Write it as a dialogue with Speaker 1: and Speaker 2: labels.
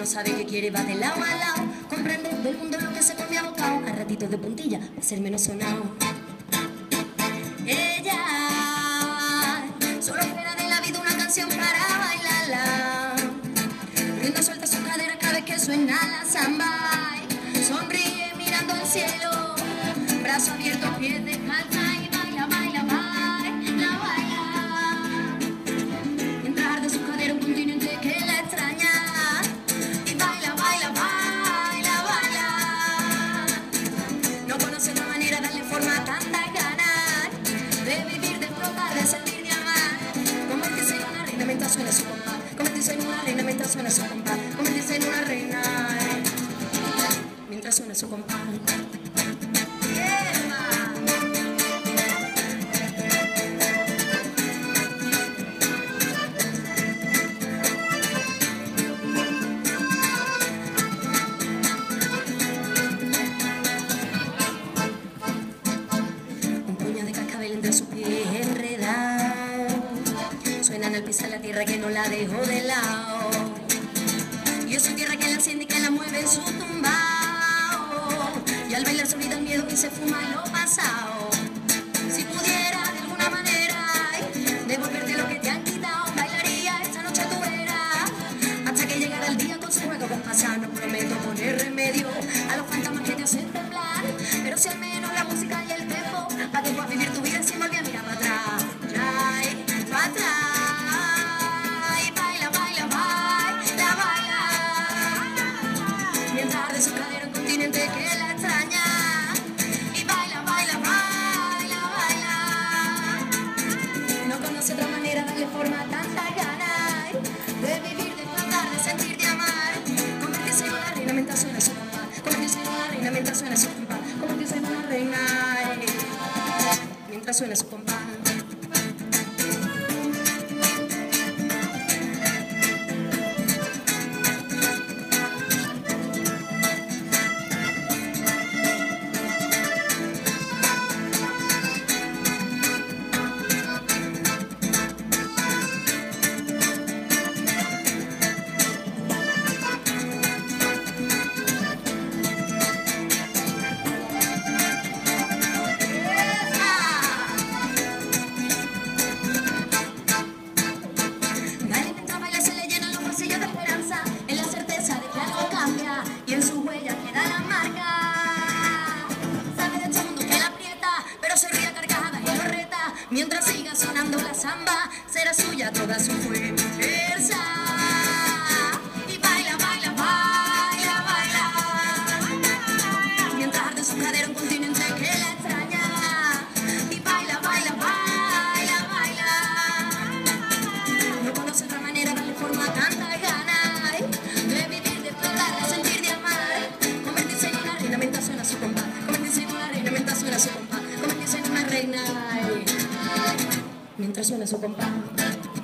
Speaker 1: sabe qué quiere, va de lado a lado. Comprende del mundo lo que se come abocado. A ratitos de puntilla, para ser menos sonado. Ella solo espera de la vida una canción para bailarla. Riendo suelta su cadera cada vez que suena la samba. Sonríe mirando al cielo, brazo abierto, pies descalza y baila, baila, baila, baila. Mientras arde su cadera un continente que la extraña. Y baila, baila, baila, baila. No conoce otra manera de darle forma a tantas ganas de vivir, de explotar, de sentir, de amar. Convertirse en una reina mientras suena su compás. Convertirse en una reina mientras suena su compás. Convertirse en una reina mientras suena su compás. Un puño de cascabel entre sus pies enredados. Suenan al pisar la tierra que no la dejó de lado. Yo soy tierra que la enciende y que la mueve en su tumbao. Y al bailar se olvida el miedo y se fuma lo pasado. Si pudiera de alguna manera devolverte lo que te han quitado, bailaría esta noche a tu vera hasta que llegara el día con su juego con pasar. No prometo poner remedio a los fantasmas que te hacen temblar, pero si al menos la música y el tempo para que puedas vivir tu vida sin volver a mirar para atrás. Ya, para atrás. De su cadera un continente que la extraña. Y baila, baila, baila, baila. No conoce otra manera de darle forma a tantas ganas de vivir, de explotar, de sentir, de amar. Convertirse en una reina mientras suena su compás. Convertirse en una reina mientras suena su compás. Convertirse en una reina mientras suena su compás. Y en su huella queda la marca. Sabe de todo mundo que la aprieta, pero se ríe a carcajadas y lo reta. Mientras siga sonando la samba, será suya toda su fuerza. Y baila, baila, baila, baila. Mientras arde su cadera un continente que la extraña. Y baila, baila, baila, baila. No conoce otra manera de darle forma a tantas ganas de vivir, de explotar, de sentir, de amar. Convertirse en una reina mientras suena su compás. Convertirse en una reina mientras suena su compás. Convertirse en una reina mientras suena su compás.